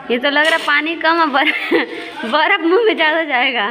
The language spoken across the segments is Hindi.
ये तो लग रहा पानी कम और बर्फ मुंह में ज़्यादा जाएगा।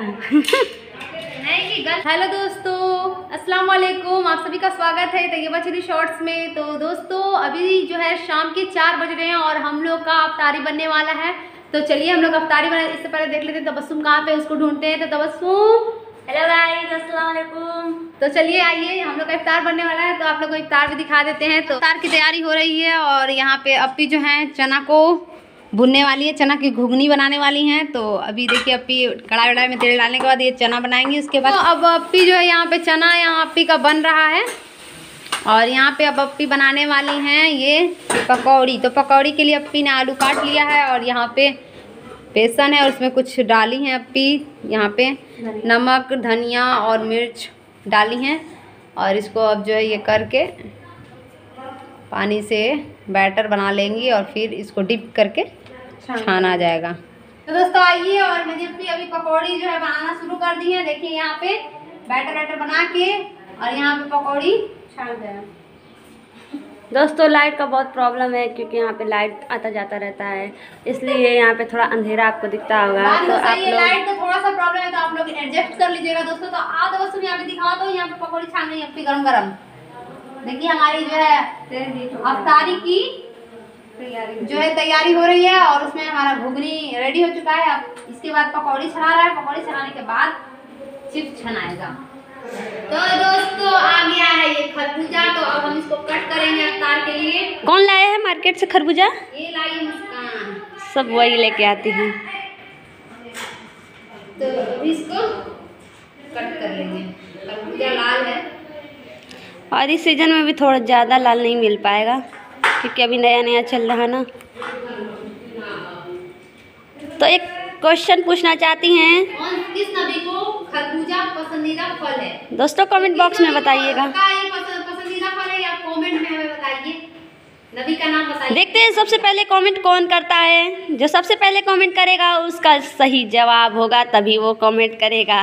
हेलो दोस्तों, अस्सलाम वालेकुम, आप सभी का स्वागत है तैयबा चली शॉर्ट्स में। तो दोस्तों अभी जो है शाम के 4 बज रहे हैं और हम लोग का अफ्तारी बनने वाला है। तो चलिए हम लोग अफ्तारी बना, इससे पहले देख लेते हैं तबस्सुम कहाँ पे, उसको ढूंढते हैं। तो तबस्सुम, हेलो गाइस, अस्सलाम वालेकुम। तो चलिए आइए, हम लोग का इफ्तार बनने वाला है तो आप लोग को इफ्तार भी दिखा देते हैं। तो इफ्तार की तैयारी हो रही है और यहाँ पे अप्पी जो है चना को भुनने वाली है, चना की घुगनी बनाने वाली हैं। तो अभी देखिए अप्पी कढ़ाई वढ़ाई में तेल डालने के बाद ये चना बनाएंगी। उसके बाद तो अब अप्पी जो है यहाँ पे चना यहाँ अप्पी का बन रहा है और यहाँ पे अब अप्पी बनाने वाली हैं ये पकौड़ी। तो पकौड़ी के लिए अप्पी ने आलू काट लिया है और यहाँ पे बेसन है और उसमें कुछ डाली हैं अप्पी, यहाँ पे नमक धनिया और मिर्च डाली हैं और इसको अब जो है ये करके पानी से बैटर बना लेंगी और फिर इसको डिप करके छाना जाएगा। तो दोस्तों आइए, और मेरी अभी पकौड़ी जो है बनाना शुरू कर दी है। देखिए यहाँ पे बैटर बना के और यहाँ पे पकौड़ी छान दें। दोस्तों लाइट का बहुत प्रॉब्लम है क्योंकि यहाँ पे लाइट आता जाता रहता है, इसलिए यहाँ पे थोड़ा अंधेरा आपको दिखता होगा। तो आप लोग लाइट का थोड़ा सा प्रॉब्लम है तो आप लोग एडजस्ट कर लीजिएगा दोस्तों। तो आओ दोस्तों यहाँ पे दिखाओ, तो यहाँ पे पकौड़ी छान रही है अपनी गरम गरम। देखिए हमारी जो है अफ्तारी की जो है तैयारी हो रही है और उसमें हमारा घुगनी रेडी हो चुका है। अब इसके बाद पकौड़ी छना रहा है, पकौड़ी छनाने के बाद चिप्स छनाएगा। तो दोस्तों आ गया है ये खरबूजा, तो अब हम इसको कट करेंगे अफ्तार के लिए। कौन लाया है मार्केट से खरबूजा? ये लाई मुस्कान, सब वही लेके आती हैं। तो अभी इसको कट कर लेंगे। खरबूजा लाल है और इस सीजन में भी थोड़ा ज़्यादा लाल नहीं मिल पाएगा क्योंकि अभी नया नया चल रहा है ना। तो एक क्वेश्चन पूछना चाहती हैं, किस नबी को खरबूजा पसंदीदा फल है? दोस्तों कमेंट बॉक्स में बताइएगा। पसंदीदा फल है या कमेंट में हमें बताइए, नबी का नाम बताइए। देखते हैं सबसे पहले कमेंट कौन करता है। जो सबसे पहले कमेंट करेगा उसका सही जवाब होगा, तभी वो कमेंट करेगा।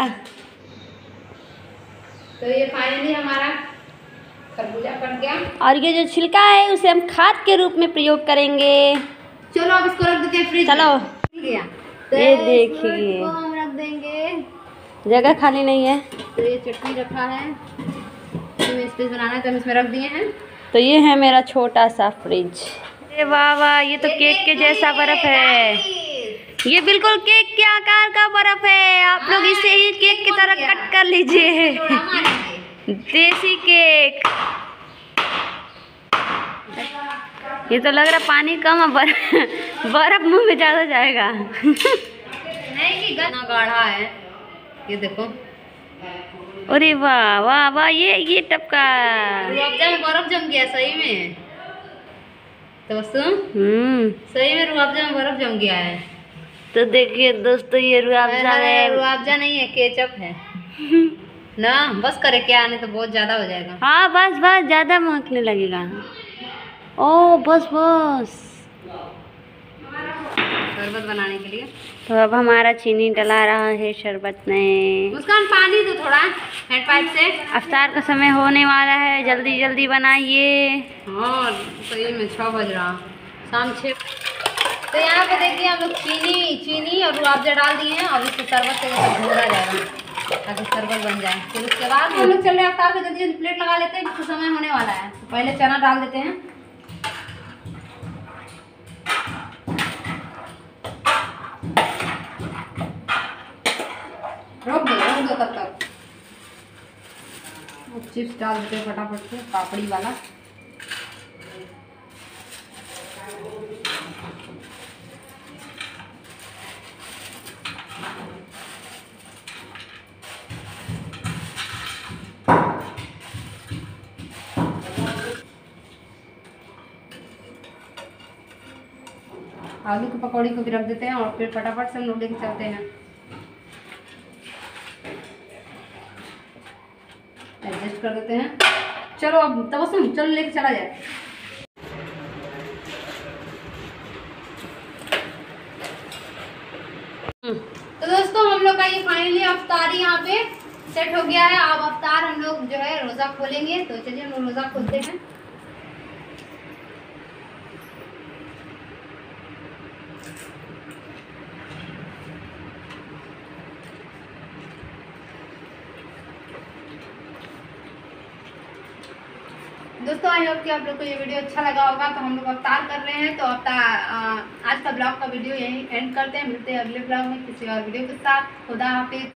तो ये फाइनली हमारा खरबूजा कट गया और ये जो छिलका है उसे हम खाद के रूप में प्रयोग करेंगे। चलो अब इसको रख देते हैं फ्रिज में। चलो तो ये देखिए हम रख देंगे, जगह खाली नहीं है। तो ये चटनी रखा है, इसमें स्पेस बनाना है तो हम इसमें रख दिए हैं। तो ये है मेरा छोटा सा फ्रिज। अरे वाह वाह, ये तो केक के जैसा बर्फ है। ये बिल्कुल केक के आकार का बर्फ है। आप लोग इसे ही केक की तरह कट कर लीजिए। देसी केक। ये तो लग रहा पानी कम और बर्फ मुंह में ज़्यादा जाएगा। नहीं कि गना गाढ़ा है, ये देखो। अरे वाह वाह वाह, ये टपका रूअफ़ज़ा में बर्फ जम गया सही में। तो सही में रूअफ़ज़ा में बर्फ जम गया है। तो देखिए दोस्तों ये रूअफ़ज़ा है, रूअफ़ज़ा नहीं है, केचप है ना। बस करे क्या, आने तो बहुत ज़्यादा हो जाएगा। हाँ बस बस, ज़्यादा महकने लगेगा। ओ बस बस, शरबत बनाने के लिए। तो अब हमारा चीनी डला रहा है शरबत में। मुस्कान पानी दो थोड़ा हैंड पाइप से। अफ्तार का समय होने वाला है, जल्दी जल्दी बनाइए। हाँ सही में 6 बज रहा, शाम 6। तो यहाँ पे देखिए हम लोग चीनी और रूअफ़ज़ा डाल दिए हैं और इसको शरबत से घोला जाएगा ताकि शरबत बन जाए। फिर उसके बाद हम लोग चल रहे हैं अफ्तार पे, जल्दी जल्दी प्लेट लगा लेते हैं जिसको समय होने वाला है। तो पहले चना डाल देते हैं। रोक दो तब तक। चिप्स डाल देते हैं फटाफट से, पापड़ी वाला। आलू की पकौड़ी को भी रख देते हैं और फिर फटाफट से हम लोग लेके चलते हैं। एडजस्ट कर देते हैं। चलो अब तबस्सुम चलो लेके चला जाए। तो दोस्तों हम लोग का ये फाइनली अफ्तारी यहाँ पे सेट हो गया है। अब अफ्तार हम लोग जो है रोज़ा खोलेंगे। तो चलिए हम लोग रोज़ा खोलते हैं। दोस्तों आई होप कि आप लोग को ये वीडियो अच्छा लगा होगा। तो हम लोग अवतार कर रहे हैं, तो आज का ब्लॉग का वीडियो यहीं एंड करते हैं। मिलते हैं अगले ब्लॉग में किसी और वीडियो के साथ। खुदा हाफिज।